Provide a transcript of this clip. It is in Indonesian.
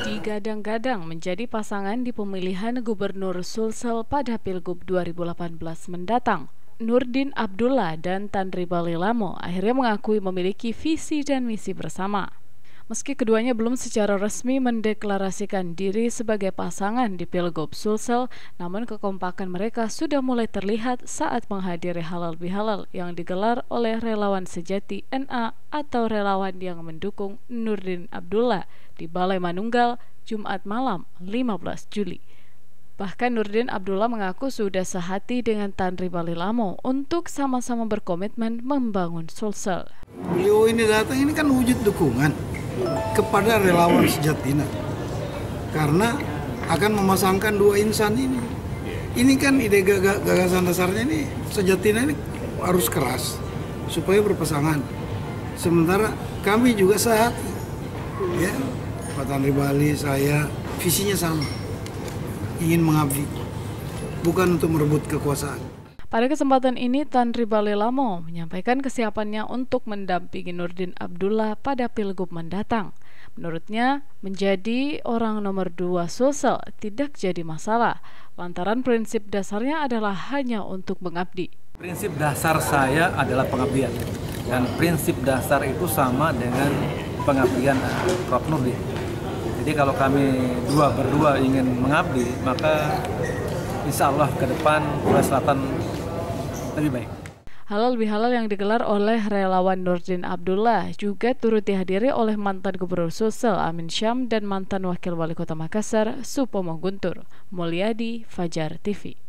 Digadang-gadang menjadi pasangan di pemilihan Gubernur Sulsel pada Pilgub 2018 mendatang. Nurdin Abdullah dan Tan Ribalilamo akhirnya mengakui memiliki visi dan misi bersama. Meski keduanya belum secara resmi mendeklarasikan diri sebagai pasangan di Pilgub Sulsel, namun kekompakan mereka sudah mulai terlihat saat menghadiri halal bihalal yang digelar oleh relawan sejati NA atau relawan yang mendukung Nurdin Abdullah di Balai Manunggal, Jumat malam 15 Juli. Bahkan Nurdin Abdullah mengaku sudah sehati dengan Tan Ribalilamo untuk sama-sama berkomitmen membangun Sulsel. Beliau ini datang ini kan wujud dukungan kepada relawan Sejatina karena akan memasangkan dua insan ini. Ini kan ide gagasan dasarnya ini Sejatina ini harus keras supaya berpasangan. Sementara kami juga sehati, ya, Pak Tan Ribali, saya visinya sama, ingin mengabdi, bukan untuk merebut kekuasaan. Pada kesempatan ini, Tan Ribalilamo menyampaikan kesiapannya untuk mendampingi Nurdin Abdullah pada Pilgub mendatang. Menurutnya, menjadi orang nomor 2 Sulsel tidak jadi masalah, lantaran prinsip dasarnya adalah hanya untuk mengabdi. Prinsip dasar saya adalah pengabdian, dan prinsip dasar itu sama dengan pengabdian Prof. Nurdin. Jadi kalau kami berdua ingin mengabdi, maka insya Allah ke depan Sulawesi Selatan lebih baik. Halal bihalal yang digelar oleh relawan Nurdin Abdullah juga turut dihadiri oleh mantan Gubernur Sulsel Amin Syam dan mantan Wakil Wali Kota Makassar Supomo Guntur. Mulyadi, Fajar TV.